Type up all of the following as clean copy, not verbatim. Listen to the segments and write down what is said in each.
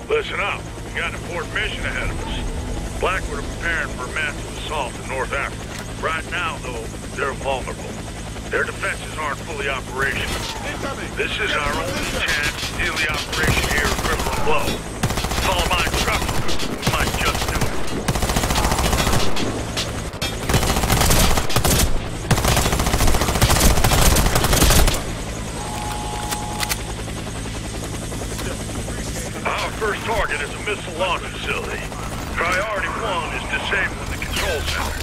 Listen up. We got an important mission ahead of us. Blackwood are preparing for a massive assault in North Africa. Right now, though, they're vulnerable. Their defenses aren't fully operational. This is our only chance to steal the operation here at Cripple and Blow. Follow my instructions. We might just do it. Our first target is a missile launch facility. Priority 1 is disabling the control center.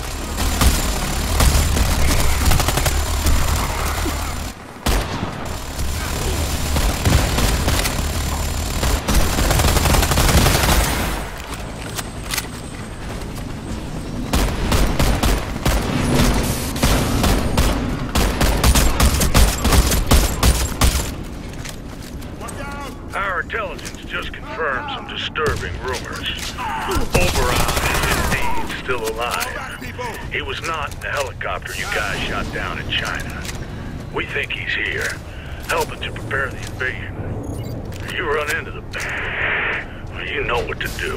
Our intelligence just confirmed some disturbing rumors. Oberon is indeed still alive. He was not in the helicopter you guys shot down in China. We think he's here, helping to prepare the invasion. If you run into them, well, you know what to do.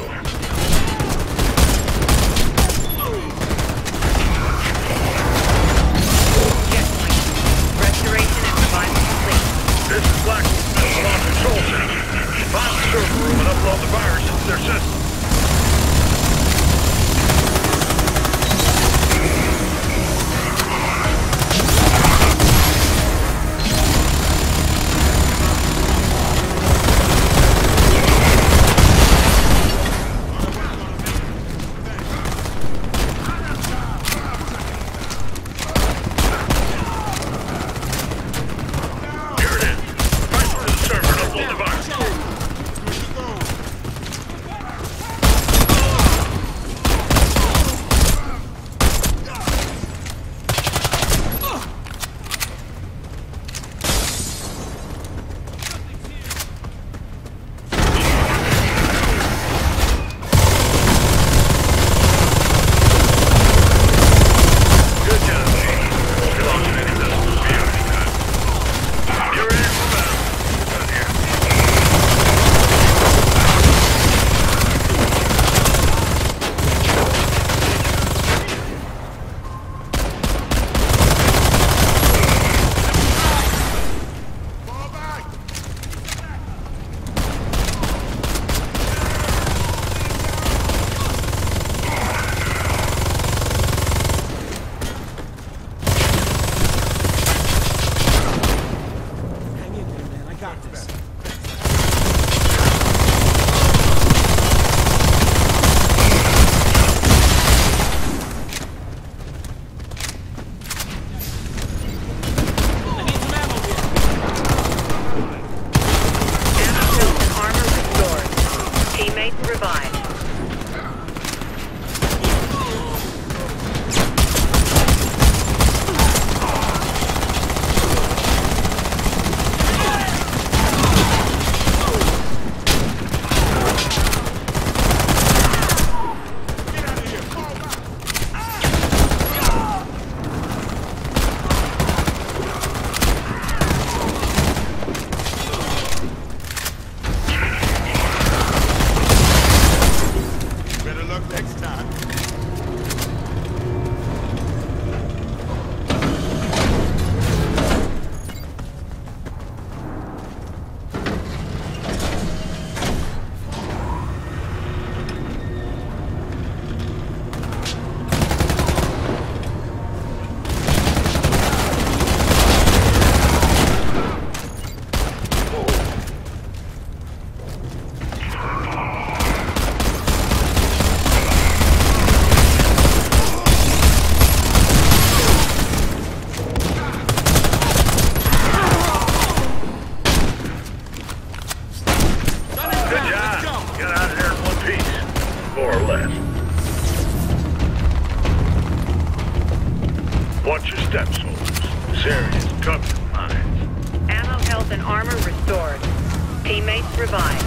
Yes, please. Restoration and revival complete. This is Blackwood Missile on Control Center. Find the server room and upload the virus into their system. Watch your steps, soldiers. This area is covered in mines. Ammo, health, and armor restored. Teammates revived.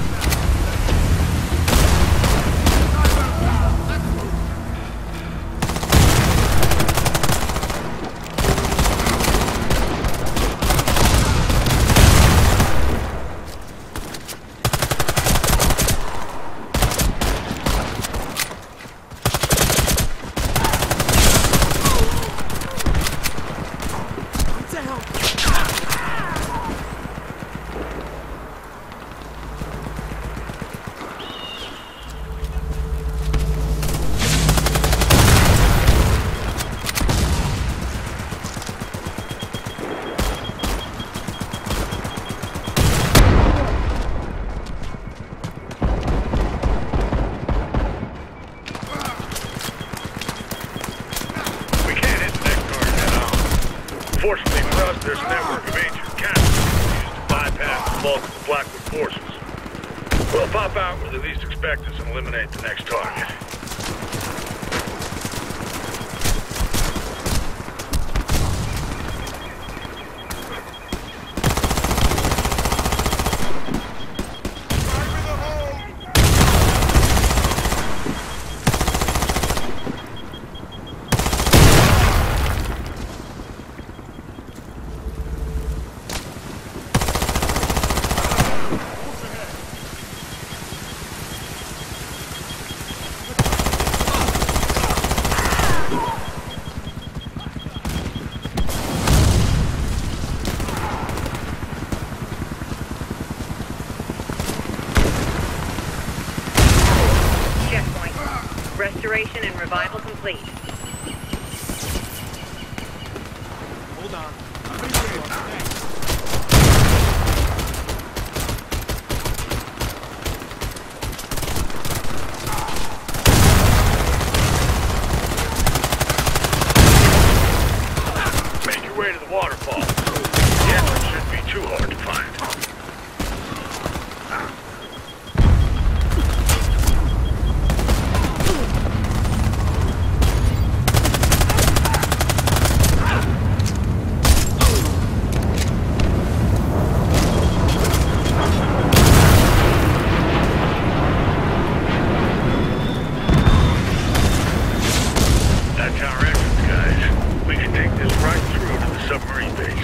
We'll pop out where they least expect us and eliminate the next target. Restoration and revival complete. Hold on. Make your way to the waterfall. The entrance shouldn't be too hard to find. That's our entrance, guys. We can take this right through to the submarine base.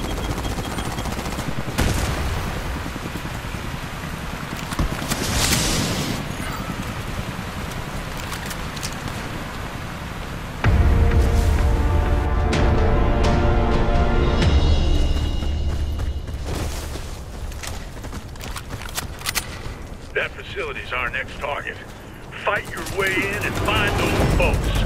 That facility's our next target. Fight your way in and find those boats.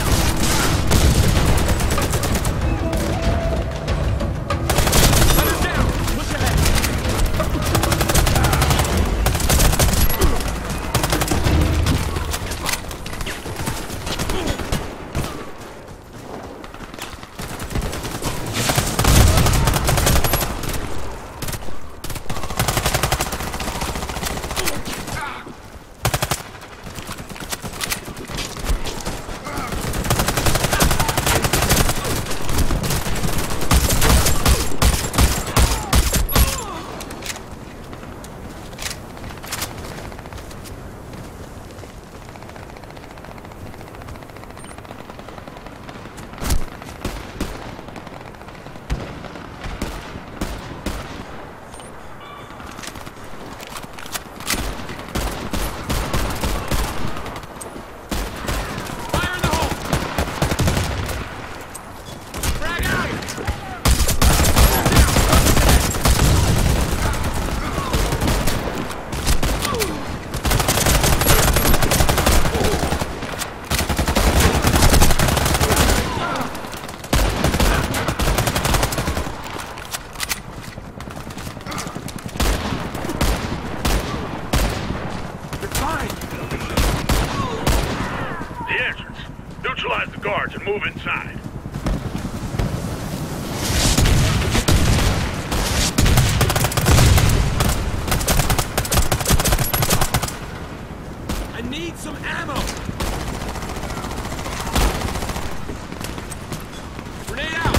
Neutralize the guards and move inside. I need some ammo! Grenade out!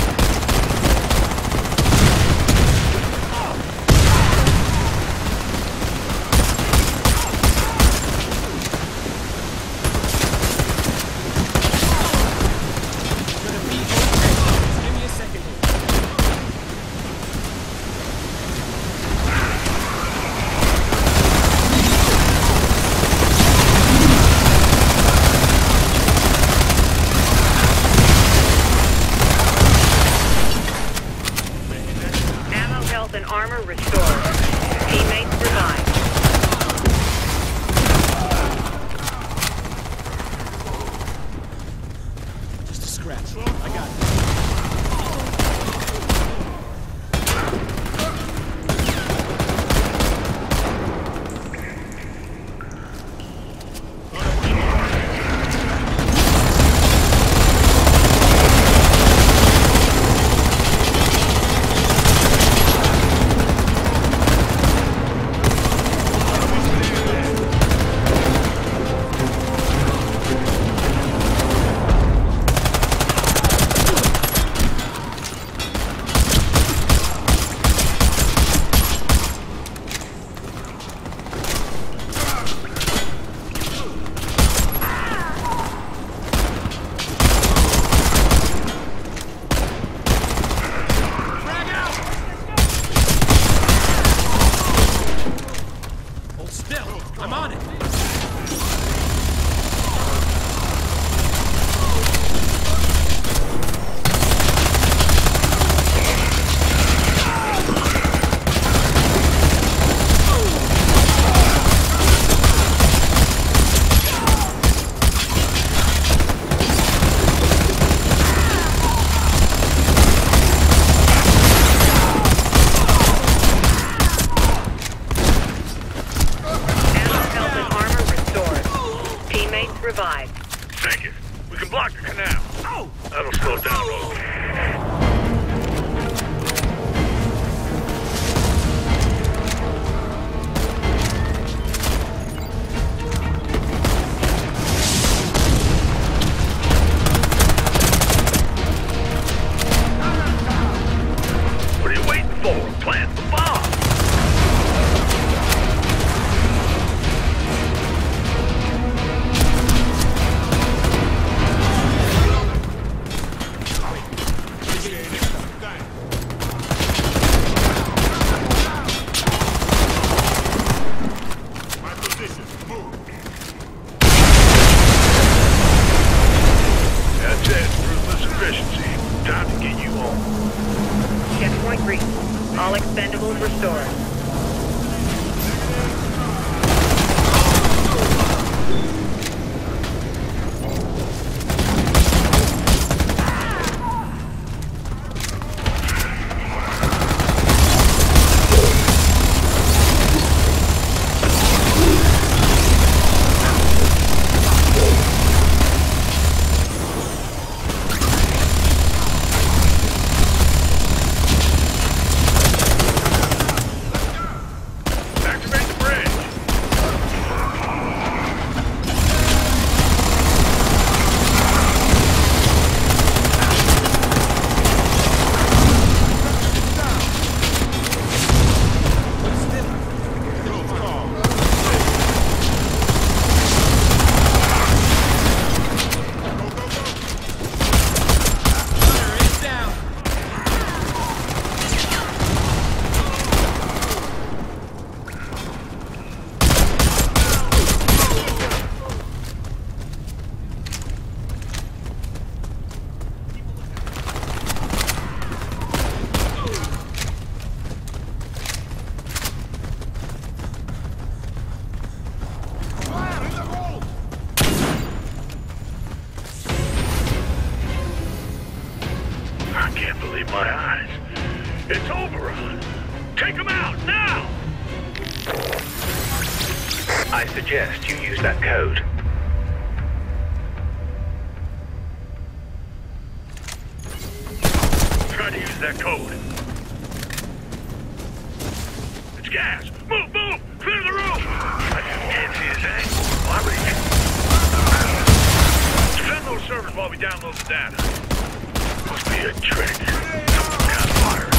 I'm on it. Revived. Take it. We can block the canal. Oh! That'll slow down road. What are you waiting for? Plant the bomb. That's it. Ruthless efficiency. Time to get you home. Checkpoint reached. All expendables restored. Activate the bridge. It's down. I can't believe my eyes. It's Oberon. Take him out now! I suggest you use that code. Try to use that code. It's gas. Move, move! Clear the room! I can't see his angle. Why would he... Defend those servers while we download the data. Must be a trick. Some kind of virus.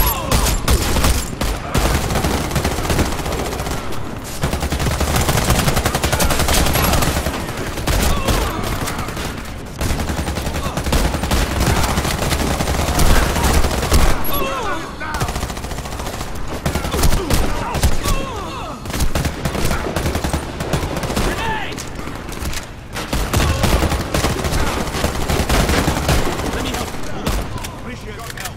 Let me help you. Hold on. Appreciate your help.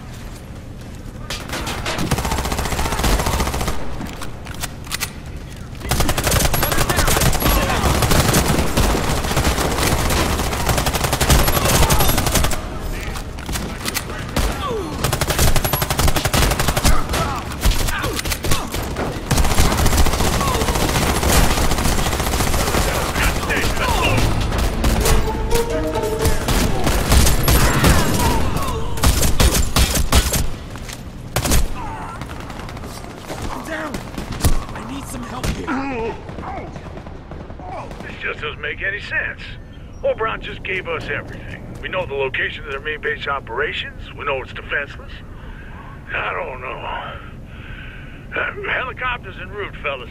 I'm down. I need some help here. This just doesn't make any sense. Oberon just gave us everything. We know the location of their main base operations. We know it's defenseless. I don't know. Helicopters en route, fellas.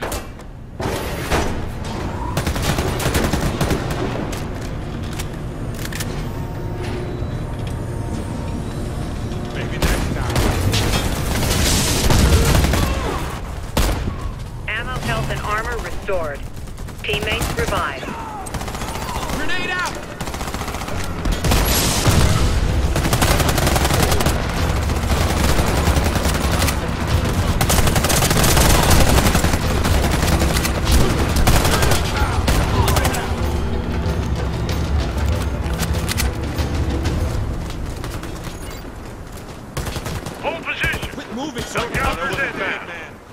Maybe next time. Ammo, health, and armor restored. Teammates revived. Grenade out! Hold position. Quit moving, No son. counters inbound.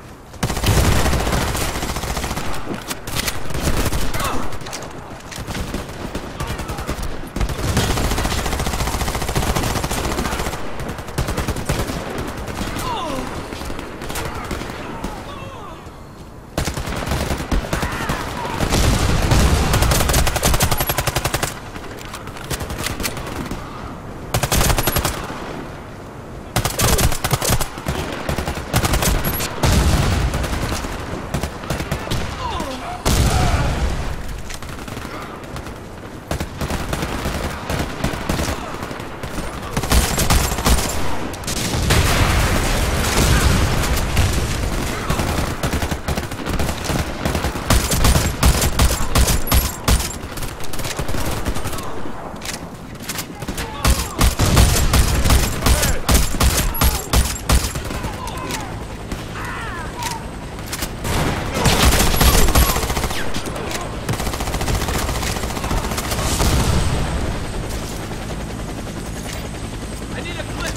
I need a clip.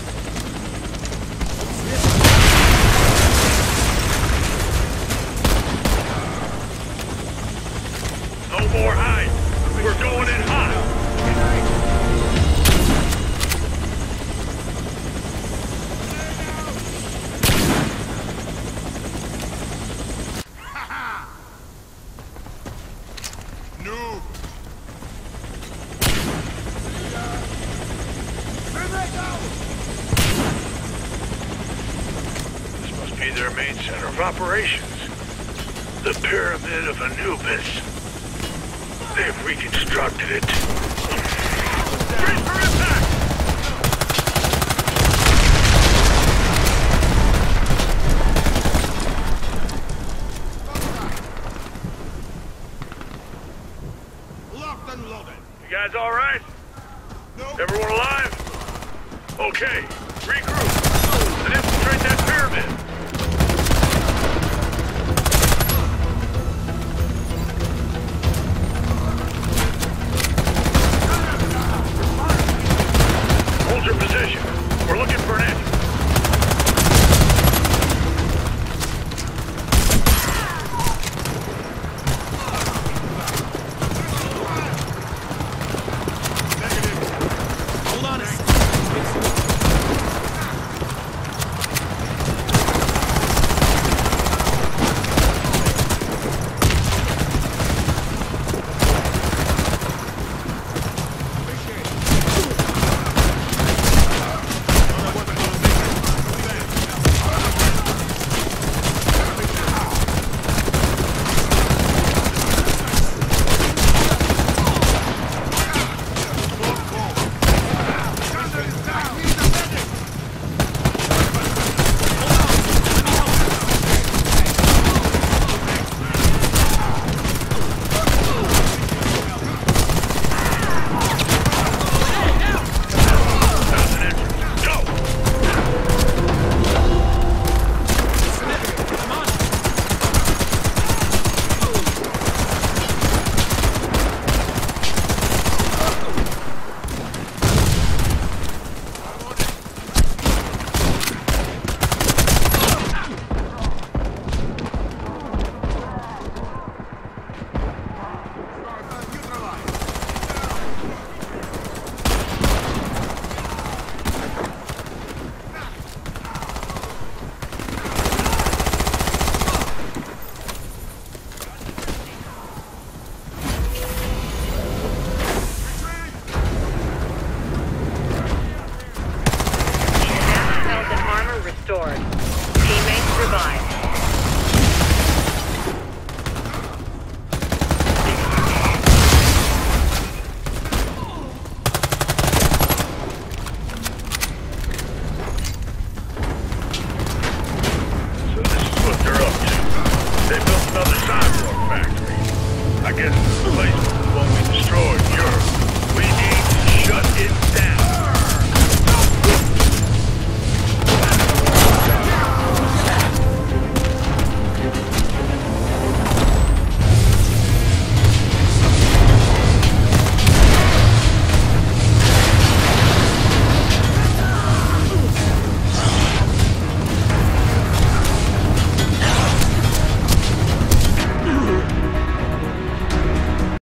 No more hide. We're going in hot. No. This must be their main center of operations. The Pyramid of Anubis. They've reconstructed it. Brace for impact! Locked and loaded. You guys all right? No. Everyone alive? Okay, regroup and infiltrate that pyramid.